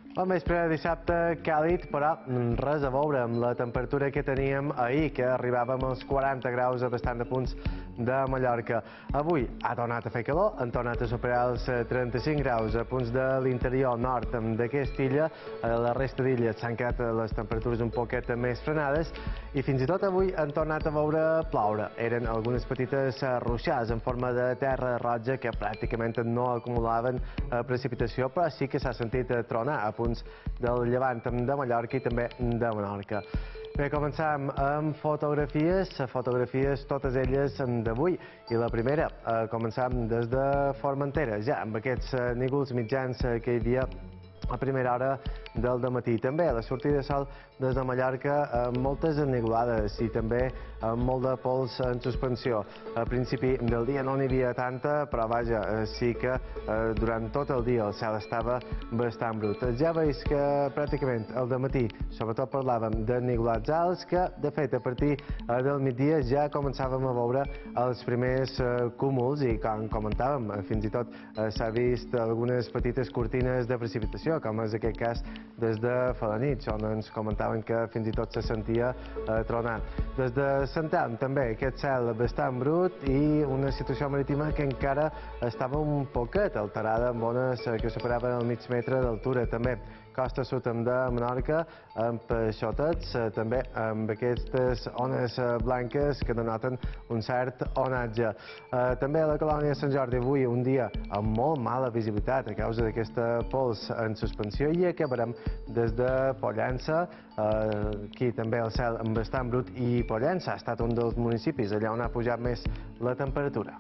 Bon vespre, dissabte càlid, però res a veure amb la temperatura que teníem ahir, que arribàvem als 40 graus a bastant de punts de Mallorca. Avui ha tornat a fer calor, han tornat a superar els 35 graus a punts de l'interior nord d'aquesta illa. A la resta d'illes s'han quedat les temperatures un poquet més frenades i fins i tot avui han tornat a veure ploure. Eren algunes petites ruixades en forma de terra roja que pràcticament no acumulaven precipitació, però sí que s'ha sentit tronar a punts del llevant de Mallorca i també de Menorca. Bé, començam amb fotografies totes elles d'avui. I la primera, començam des de Formentera, ja amb aquests núvols mitjans que hi havia a primera hora del dematí. També a la sortida de sol des de Mallorca amb moltes ennuvolades i també amb molt de pols en suspensió. Al principi del dia no n'hi havia tanta, però vaja, sí que durant tot el dia el cel estava bastant brut. Ja veus que pràcticament al dematí sobretot parlàvem d'ennuvolats alts que, de fet, a partir del migdia ja començàvem a veure els primers cúmuls i, com comentàvem, fins i tot s'ha vist algunes petites cortines de precipitació, com és aquest cas des de fa la nit, on ens comentaven que fins i tot se sentia tronant. Des de Central també aquest cel bastant brut i una situació marítima que encara estava un poquet alterada amb ones que superaven el mig metre d'altura. També costa sud de Menorca amb peixotets, també amb aquestes ones blanques que denoten un cert onatge. També a la colònia de Sant Jordi avui un dia amb molt mala visibilitat a causa d'aquesta pols en suspensió i acabarem des de Pollença, aquí també el cel bastant brut i Pollença ha estat un dels municipis allà on ha pujat més la temperatura.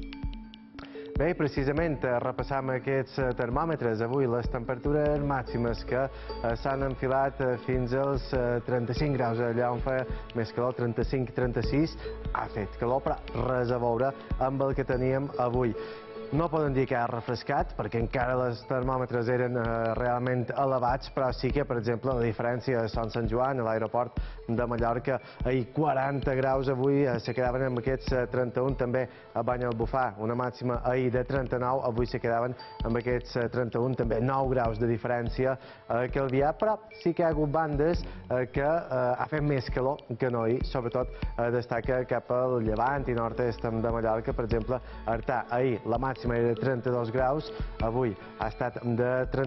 Bé, precisament repassam aquests termòmetres. Avui les temperatures màximes que s'han enfilat fins als 35 graus, allà on fa més calor, 35-36, ha fet calor, però res a veure amb el que teníem avui. No poden dir que ha refrescat, perquè encara els termòmetres eren realment elevats, però sí que, per exemple, la diferència a Son Sant Joan, a l'aeroport de Mallorca, ahir 40 graus, avui se quedaven amb aquests 31, també a Banyalbufar, una màxima ahir de 39, avui se quedaven amb aquests 31, també 9 graus de diferència a Calvià, però sí que hi ha hagut bandes que ha fet més calor que no ahir, sobretot destaca cap al llevant i nord-est de Mallorca, per exemple, Artà, ahir la màxima era de 32 graus, avui ha estat de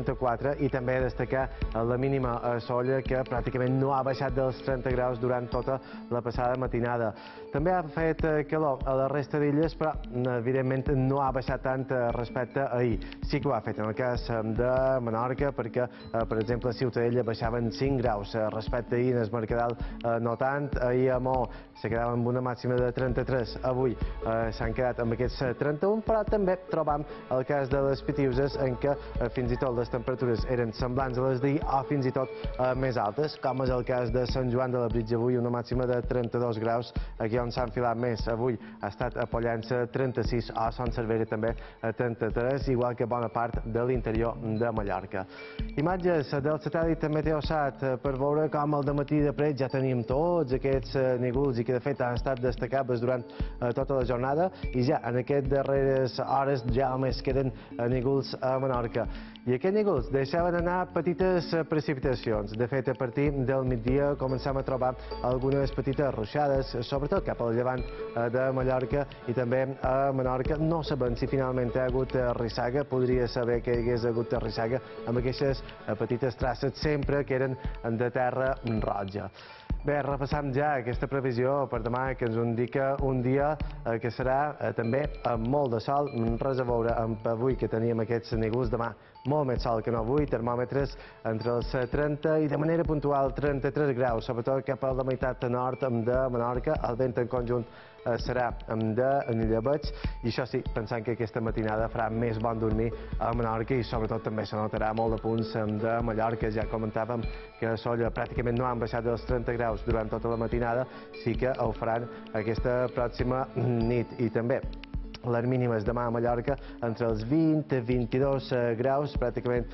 34 i també destacar la mínima a Sóller que pràcticament no ha baixat dels 30 graus durant tota la passada matinada. També ha fet calor a la resta d'illes, però evidentment no ha baixat tant respecte a ahir. Sí que ho ha fet en el cas de Menorca perquè, per exemple, a Ciutadella baixaven 5 graus respecte a ahir, en el Mercadal no tant, ahir a Mó se quedaven amb una màxima de 33, avui s'han quedat amb aquests 31, però també trobam el cas de les Pitiuses en què fins i tot les temperatures eren semblants a les d'ahir o fins i tot més altes, com és el cas de Sant Joan de Labritja avui, una màxima de 32 graus, aquí on s'ha enfilat més avui ha estat a Pollença 36 o a Son Servera també a 33, igual que bona part de l'interior de Mallorca. Imatges del satèl·lit Meteosat per veure com al dematí de pret ja tenim tots aquests núvols i que de fet han estat destacables durant tota la jornada i ja en aquestes darreres hores ja només queden núvols a Menorca. I aquests núvols deixaven anar petites precipitacions. De fet, a partir del migdia començam a trobar algunes petites ruixades, sobretot cap al llevant de Mallorca i també a Menorca. No sabem si finalment hi ha hagut rissaga, podria saber que hi hagués hagut rissaga amb aquestes petites traces sempre que eren de terra roja. Bé, repassam ja aquesta previsió per demà que ens indica un dia que serà també amb molt de sol, res a veure amb avui que teníem aquests núvols, demà molt més sol que no avui, termòmetres entre els 30 i de manera puntual 33 graus, sobretot cap a la meitat nord de Menorca, el vent en conjunt serà de llebeig i això sí, pensant que aquesta matinada farà més bon dormir a Menorca i sobretot també se notarà molt de punts de Mallorca. Ja comentàvem que a Sóller pràcticament no han baixat dels 30 graus durant tota la matinada, sí que ho faran aquesta pròxima nit i també les mínimes demà a Mallorca entre els 20 i 22 graus, pràcticament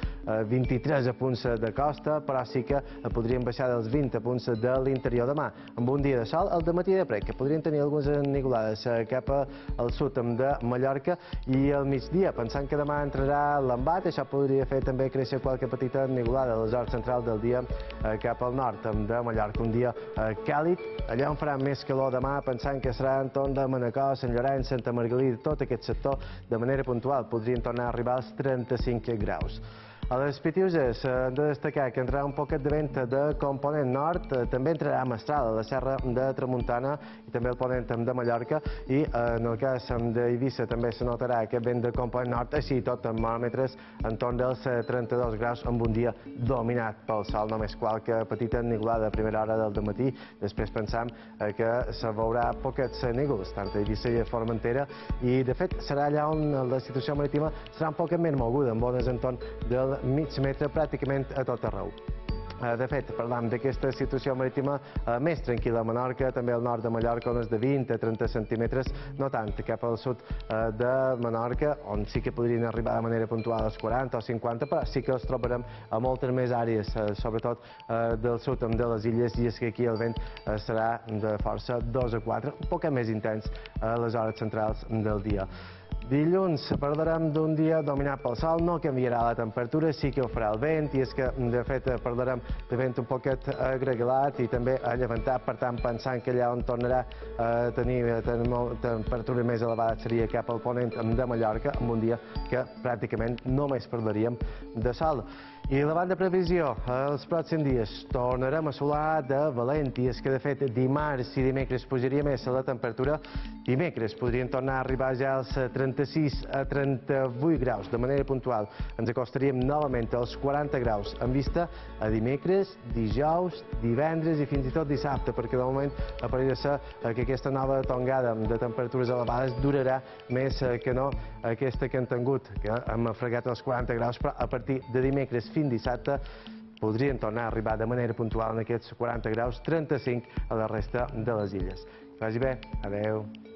23 a punts de costa, però sí que podrien baixar dels 20 a punts de l'interior demà, amb un dia de sol al dematí de prec, que podrien tenir algunes enigolades cap al sud de Mallorca, i al migdia, pensant que demà entrarà l'embat, això podria fer també créixer qualque petita enigolada a les hores centrals del dia cap al nord de Mallorca. Un dia càlid, allà on farà més calor demà, pensant que serà entorn de Manacor, Sant Llorenç, Santa Margalida, tot aquest sector, de manera puntual, podrien tornar a arribar als 35 graus. A les Pitiuses hem de destacar que entrarà un poquet de vent de component nord, també entrarà mestral a la serra de Tramuntana i també el ponent de Mallorca, i en el cas d'Eivissa també se notarà aquest vent de component nord, així i tot amb termòmetres entorn dels 32 graus, amb un dia dominat pel sol, només qualque petita enigolada a primera hora del dematí. Després pensam que se veurà poquets nígols, tant a Eivissa i a Formentera, i de fet serà allà on la situació marítima serà un poquet més moguda, amb ones entorn del mig metre pràcticament a tot arreu. De fet, parlam d'aquesta situació marítima més tranquil·la a Menorca, també al nord de Mallorca, ones de 20 a 30 centímetres, no tant cap al sud de Menorca, on sí que podrien arribar de manera puntual als 40 o 50, però sí que els trobarem a moltes més àrees, sobretot del sud de les illes, i és que aquí el vent serà de força 2 a 4, un poc més intens a les hores centrals del dia. Dilluns parlarem d'un dia dominat pel sol, no canviarà la temperatura, sí que ho farà el vent, i és que de fet parlarem de vent un poquet agregalat i també a llevantar, per tant pensant que allà on tornarà a tenir temperatura més elevada seria cap al ponent de Mallorca, amb un dia que pràcticament només parlaríem de sol. I la banda previsió, els pròxims dies tornarem a solar de valent, i és que de fet dimarts i dimecres pujaria més la temperatura, dimecres podrien tornar a arribar ja als 36 a 38 graus, de manera puntual ens acostaríem novament als 40 graus, en vista a dimecres, dijous, divendres i fins i tot dissabte, perquè de moment apareix ser que aquesta nova tongada de temperatures elevades durarà més que no aquesta que hem tingut, que hem fregat els 40 graus, però a partir de dimecres fins dissabte podrien tornar a arribar de manera puntual en aquests 40 graus, 35 a la resta de les illes. Que vagi bé, adeu.